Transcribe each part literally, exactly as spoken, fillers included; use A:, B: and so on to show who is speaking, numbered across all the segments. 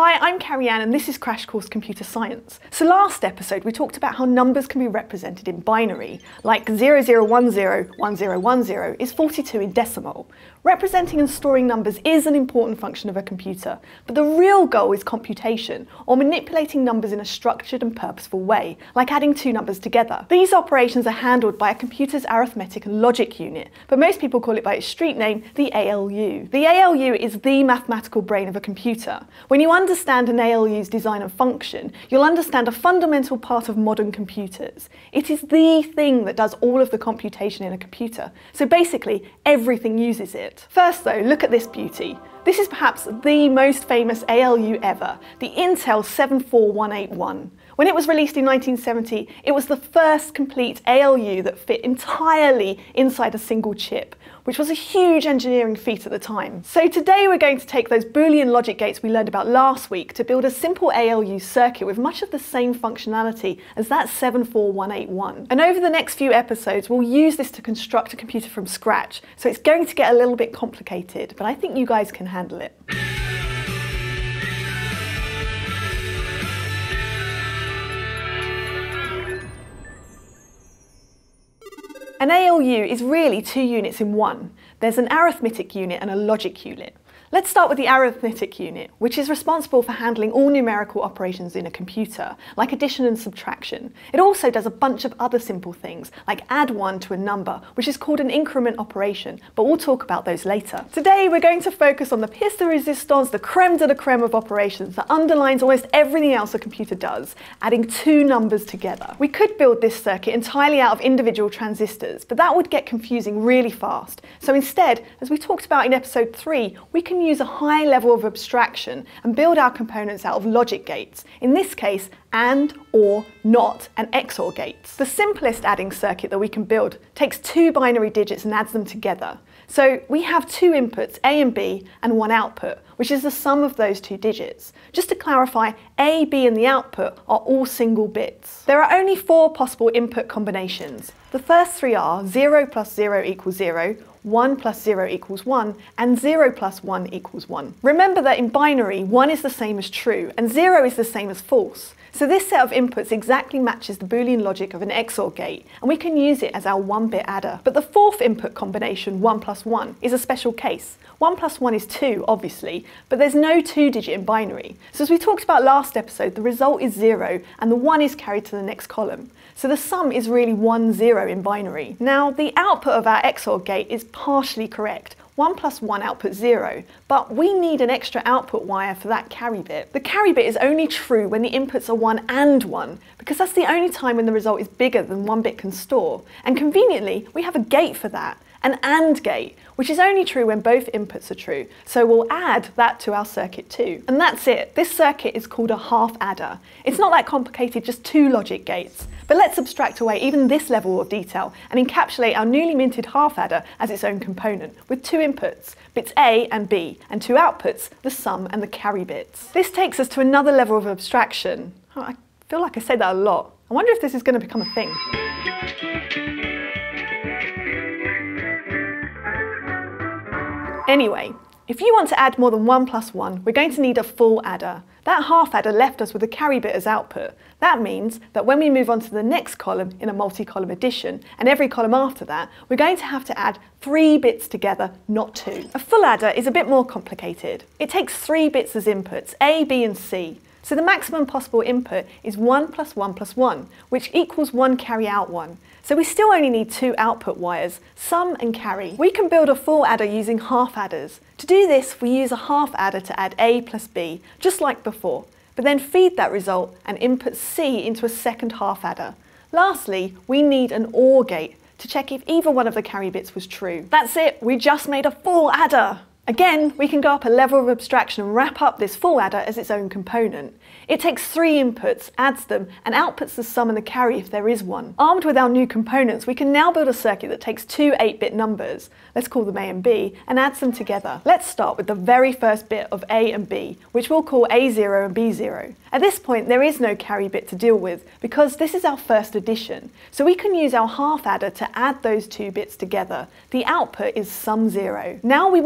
A: Hi, I'm Carrie-Anne and this is Crash Course Computer Science. So last episode we talked about how numbers can be represented in binary, like zero zero one zero one zero one zero is forty-two in decimal. Representing and storing numbers is an important function of a computer, but the real goal is computation, or manipulating numbers in a structured and purposeful way, like adding two numbers together. These operations are handled by a computer's Arithmetic and Logic Unit, but most people call it by its street name, the A L U. The A L U is the mathematical brain of a computer. When you understand an A L U's design and function, you'll understand a fundamental part of modern computers. It is the thing that does all of the computation in a computer, so basically everything uses it. First though, look at this beauty. This is perhaps the most famous A L U ever, the Intel seven four one eight one. When it was released in nineteen seventy, it was the first complete A L U that fit entirely inside a single chip, which was a huge engineering feat at the time. So today we're going to take those Boolean logic gates we learned about last week to build a simple A L U circuit with much of the same functionality as that seven four one eight one. And over the next few episodes, we'll use this to construct a computer from scratch. So it's going to get a little bit complicated, but I think you guys can handle it. An A L U is really two units in one. There's an arithmetic unit and a logic unit. Let's start with the arithmetic unit, which is responsible for handling all numerical operations in a computer, like addition and subtraction. It also does a bunch of other simple things, like add one to a number, which is called an increment operation, but we'll talk about those later. Today we're going to focus on the pièce de résistance, the crème de la crème of operations that underlines almost everything else a computer does, adding two numbers together. We could build this circuit entirely out of individual transistors, but that would get confusing really fast. So instead, as we talked about in episode three, we can use a high level of abstraction and build our components out of logic gates, in this case and, or, not, and X O R gates. The simplest adding circuit that we can build takes two binary digits and adds them together. So we have two inputs, A and B, and one output, which is the sum of those two digits. Just to clarify, A, B and the output are all single bits. There are only four possible input combinations. The first three are zero plus zero equals zero, one plus zero equals one, and zero plus one equals one. Remember that in binary, one is the same as true, and zero is the same as false. So this set of inputs exactly matches the Boolean logic of an X O R gate, and we can use it as our one-bit adder. But the fourth input combination, one plus one, is a special case. one plus one is two, obviously, but there's no two-digit in binary. So as we talked about last episode, the result is zero, and the one is carried to the next column. So the sum is really one, zero in binary. Now, the output of our X O R gate is partially correct. one plus one outputs zero, but we need an extra output wire for that carry bit. The carry bit is only true when the inputs are one and one, because that's the only time when the result is bigger than one bit can store. And conveniently, we have a gate for that, an AND gate, which is only true when both inputs are true. So we'll add that to our circuit too. And that's it. This circuit is called a half adder. It's not that complicated, just two logic gates. But let's abstract away even this level of detail and encapsulate our newly minted half adder as its own component, with two inputs, bits A and B, and two outputs, the sum and the carry bits. This takes us to another level of abstraction. Oh, I feel like I say that a lot. I wonder if this is going to become a thing. Anyway, if you want to add more than one plus one, we're going to need a full adder. That half adder left us with a carry bit as output. That means that when we move on to the next column in a multi-column addition, and every column after that, we're going to have to add three bits together, not two. A full adder is a bit more complicated. It takes three bits as inputs, A, B and C. So the maximum possible input is one plus one plus one, which equals one carry out one. So we still only need two output wires, sum and carry. We can build a full adder using half adders. To do this, we use a half adder to add A plus B, just like before, but then feed that result and input C into a second half adder. Lastly, we need an OR gate to check if either one of the carry bits was true. That's it, we just made a full adder! Again, we can go up a level of abstraction and wrap up this full adder as its own component. It takes three inputs, adds them, and outputs the sum and the carry if there is one. Armed with our new components, we can now build a circuit that takes two eight-bit numbers, let's call them A and B, and adds them together. Let's start with the very first bit of A and B, which we'll call A zero and B zero. At this point, there is no carry bit to deal with, because this is our first addition. So we can use our half adder to add those two bits together. The output is sum zero. Now we want to add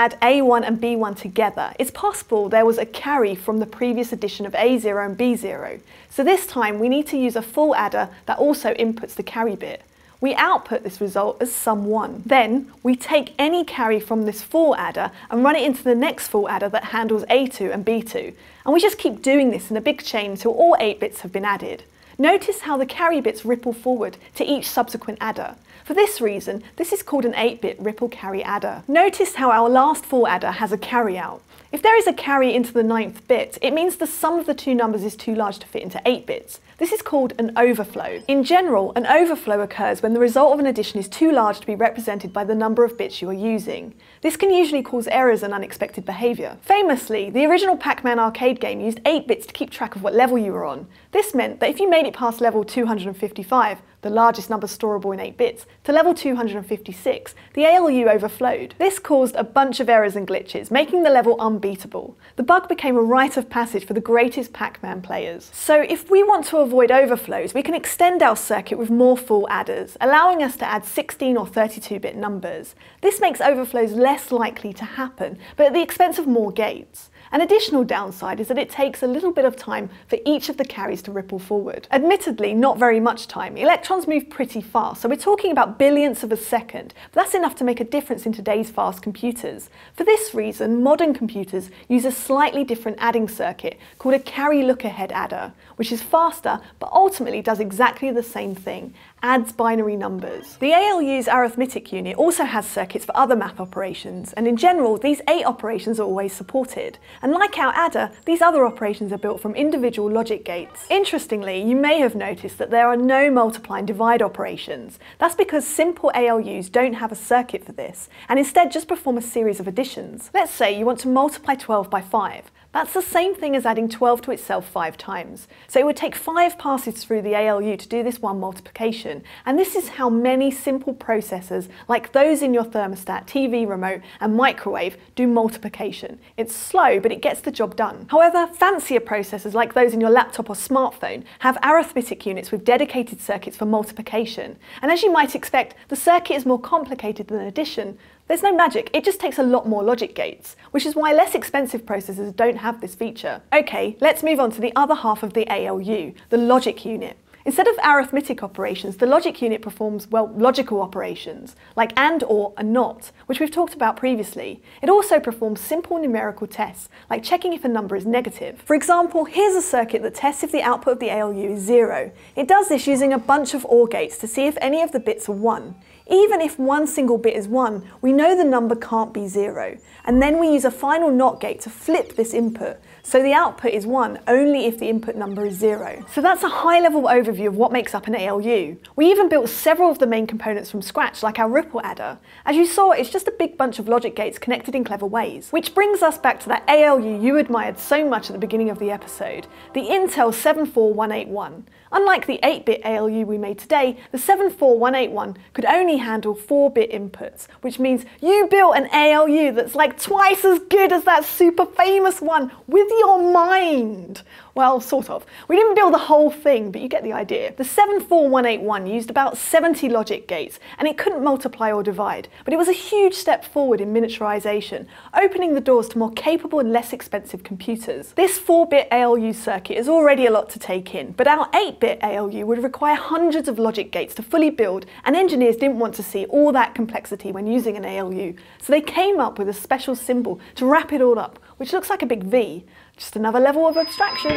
A: add A one and B one together, it's possible there was a carry from the previous addition of A zero and B zero. So this time we need to use a full adder that also inputs the carry bit. We output this result as sum one. Then we take any carry from this full adder and run it into the next full adder that handles A two and B two. And we just keep doing this in a big chain until all eight bits have been added. Notice how the carry bits ripple forward to each subsequent adder. For this reason, this is called an eight bit ripple carry adder. Notice how our last full adder has a carry out. If there is a carry into the ninth bit, it means the sum of the two numbers is too large to fit into eight bits. This is called an overflow. In general, an overflow occurs when the result of an addition is too large to be represented by the number of bits you are using. This can usually cause errors and unexpected behaviour. Famously, the original Pac-Man arcade game used eight bits to keep track of what level you were on. This meant that if you made it past level two hundred fifty-five, the largest number storable in eight bits, to level two hundred fifty-six, the A L U overflowed. This caused a bunch of errors and glitches, making the level unbeatable. The bug became a rite of passage for the greatest Pac-Man players. So if we want to avoid overflows, we can extend our circuit with more full adders, allowing us to add sixteen or thirty-two bit numbers. This makes overflows less likely to happen, but at the expense of more gates. An additional downside is that it takes a little bit of time for each of the carries to ripple forward. Admittedly, not very much time. Electrons move pretty fast, so we're talking about billionths of a second, but that's enough to make a difference in today's fast computers. For this reason, modern computers use a slightly different adding circuit called a carry look-ahead adder, which is faster but ultimately does exactly the same thing, adds binary numbers. The A L U's arithmetic unit also has circuits for other math operations, and in general, these eight operations are always supported. And like our adder, these other operations are built from individual logic gates. Interestingly, you may have noticed that there are no multiply and divide operations. That's because simple A L Us don't have a circuit for this, and instead just perform a series of additions. Let's say you want to multiply twelve by five. That's the same thing as adding twelve to itself five times. So it would take five passes through the A L U to do this one multiplication. And this is how many simple processors, like those in your thermostat, T V remote, and microwave, do multiplication. It's slow, but it gets the job done. However, fancier processors, like those in your laptop or smartphone, have arithmetic units with dedicated circuits for multiplication. And as you might expect, the circuit is more complicated than addition. There's no magic, it just takes a lot more logic gates, which is why less expensive processors don't have this feature. Okay, let's move on to the other half of the A L U, the logic unit. Instead of arithmetic operations, the logic unit performs, well, logical operations, like and, or, and not, which we've talked about previously. It also performs simple numerical tests, like checking if a number is negative. For example, here's a circuit that tests if the output of the A L U is zero. It does this using a bunch of OR gates to see if any of the bits are one. Even if one single bit is one, we know the number can't be zero. And then we use a final NOT gate to flip this input, so the output is one only if the input number is zero. So that's a high-level overview of what makes up an A L U. We even built several of the main components from scratch, like our ripple adder. As you saw, it's just a big bunch of logic gates connected in clever ways. Which brings us back to that A L U you admired so much at the beginning of the episode, the Intel seven four one eight one. Unlike the eight bit A L U we made today, the seven four one eight one could only handle four bit inputs, which means you built an A L U that's like twice as good as that super famous one with your mind. Well, sort of. We didn't build the whole thing, but you get the idea. The seven four one eight one used about seventy logic gates, and it couldn't multiply or divide, but it was a huge step forward in miniaturization, opening the doors to more capable and less expensive computers. This four bit A L U circuit is already a lot to take in, but our eight bit A L U would require hundreds of logic gates to fully build, and engineers didn't want to see all that complexity when using an A L U, so they came up with a special symbol to wrap it all up, which looks like a big V. Just another level of abstraction.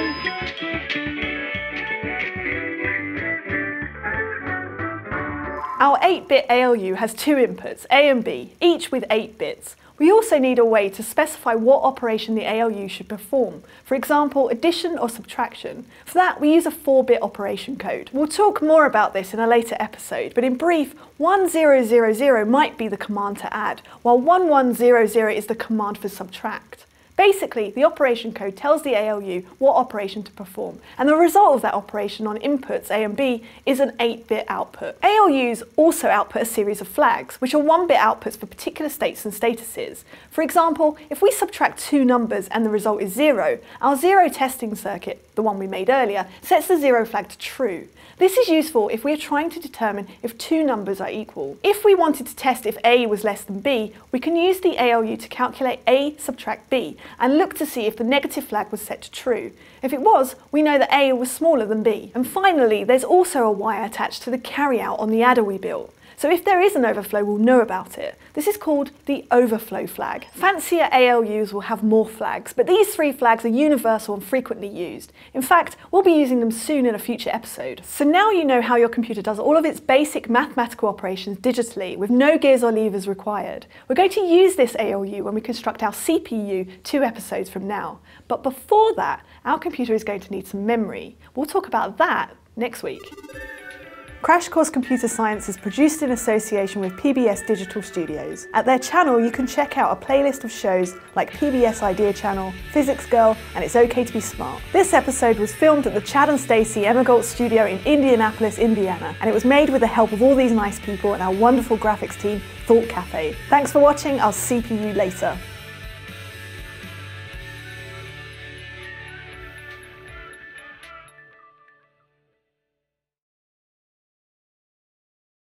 A: Our eight bit A L U has two inputs, A and B, each with eight bits. We also need a way to specify what operation the A L U should perform, for example, addition or subtraction. For that, we use a four bit operation code. We'll talk more about this in a later episode, but in brief, one zero zero zero might be the command to add, while one one zero zero is the command for subtract. Basically, the operation code tells the A L U what operation to perform, and the result of that operation on inputs A and B is an eight bit output. A L Us also output a series of flags, which are one bit outputs for particular states and statuses. For example, if we subtract two numbers and the result is zero, our zero testing circuit, the one we made earlier, sets the zero flag to true. This is useful if we are trying to determine if two numbers are equal. If we wanted to test if A was less than B, we can use the A L U to calculate A subtract B and look to see if the negative flag was set to true. If it was, we know that A was smaller than B. And finally, there's also a wire attached to the carryout on the adder we built. So if there is an overflow, we'll know about it. This is called the overflow flag. Fancier A L Us will have more flags, but these three flags are universal and frequently used. In fact, we'll be using them soon in a future episode. So now you know how your computer does all of its basic mathematical operations digitally with no gears or levers required. We're going to use this A L U when we construct our C P U two episodes from now. But before that, our computer is going to need some memory. We'll talk about that next week. CrashCourse Computer Science is produced in association with P B S Digital Studios. At their channel you can check out a playlist of shows like P B S Idea Channel, Physics Girl and It's Okay to be Smart. This episode was filmed at the Chad and Stacey Emigalt studio in Indianapolis, Indiana, and it was made with the help of all these nice people and our wonderful graphics team, Thought Cafe. Thanks for watching, I'll C P U later.